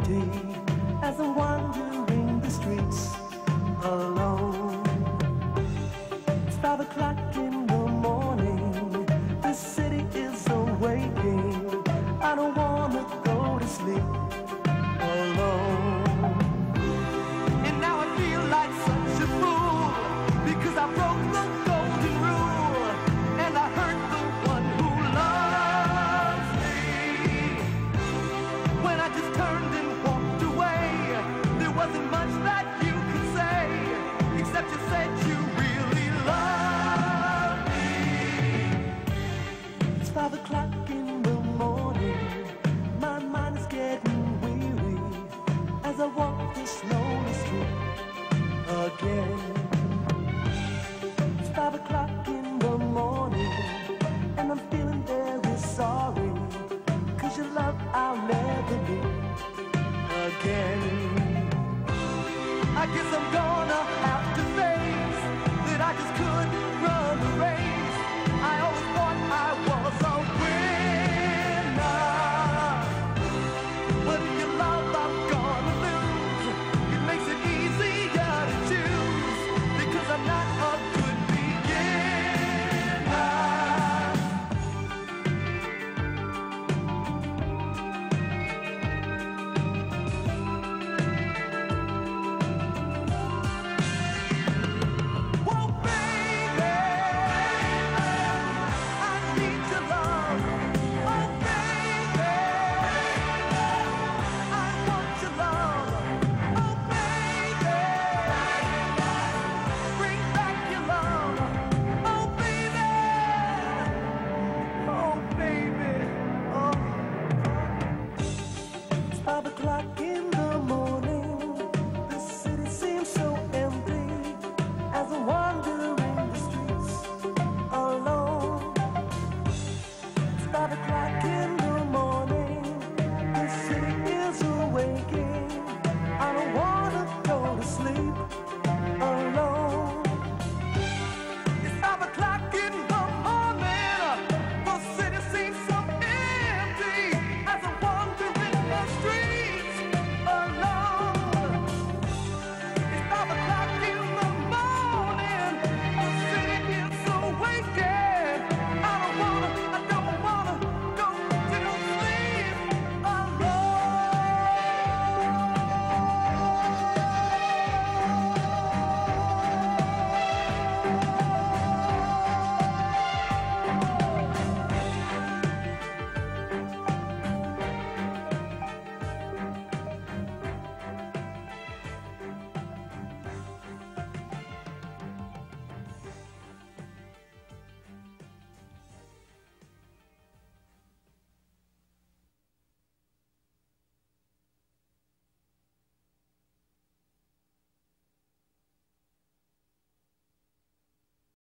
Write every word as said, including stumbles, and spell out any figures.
empty as I'm wandering the streets alone. It's five o'clock in the morning, the city is awaking. I don't wanna go to sleep alone. And now I feel like such a fool, because I broke the golden rule, and I hurt the one who loves me. When I just turned and walked away, there wasn't much that you could say, except you said you really love me. It's five o'clock in the morning, my mind is getting weary as I walk this lonely street again. It's five o'clock in the morning, and I'm feeling very sorry, 'cause your love I'll never meet again. I guess I'm gone.